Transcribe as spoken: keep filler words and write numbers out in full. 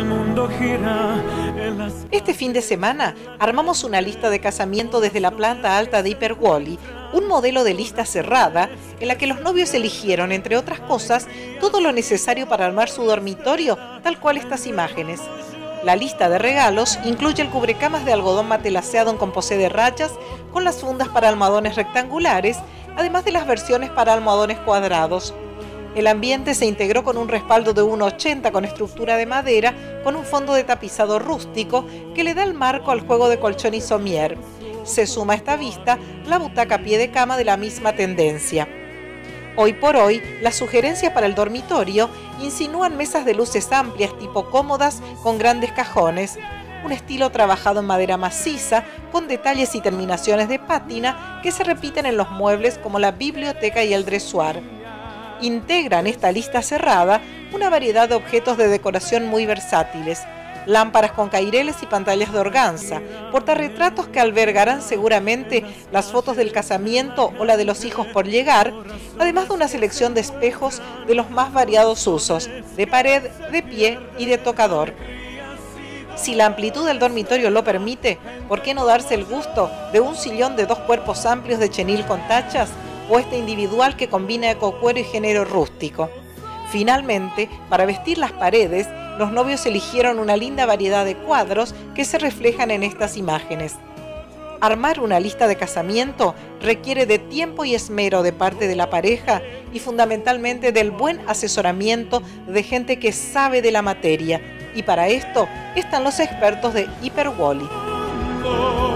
mundo gira en las... Este fin de semana armamos una lista de casamiento desde la planta alta de Hyper Wally, un modelo de lista cerrada en la que los novios eligieron, entre otras cosas, todo lo necesario para armar su dormitorio, tal cual estas imágenes. La lista de regalos incluye el cubrecamas de algodón matelaceado en composé de rayas con las fundas para almohadones rectangulares, además de las versiones para almohadones cuadrados. El ambiente se integró con un respaldo de uno ochenta con estructura de madera, con un fondo de tapizado rústico que le da el marco al juego de colchón y somier. Se suma a esta vista la butaca a pie de cama de la misma tendencia. Hoy por hoy, las sugerencias para el dormitorio insinúan mesas de luces amplias tipo cómodas con grandes cajones, un estilo trabajado en madera maciza con detalles y terminaciones de pátina que se repiten en los muebles como la biblioteca y el dressoir. Integran esta lista cerrada una variedad de objetos de decoración muy versátiles, lámparas con caireles y pantallas de organza, portarretratos que albergarán seguramente las fotos del casamiento o la de los hijos por llegar, además de una selección de espejos de los más variados usos, de pared, de pie y de tocador. Si la amplitud del dormitorio lo permite, ¿por qué no darse el gusto de un sillón de dos cuerpos amplios de chenil con tachas o este individual que combina ecocuero y género rústico? Finalmente, para vestir las paredes, los novios eligieron una linda variedad de cuadros que se reflejan en estas imágenes. Armar una lista de casamiento requiere de tiempo y esmero de parte de la pareja y fundamentalmente del buen asesoramiento de gente que sabe de la materia. Y para esto están los expertos de Hyper Wally.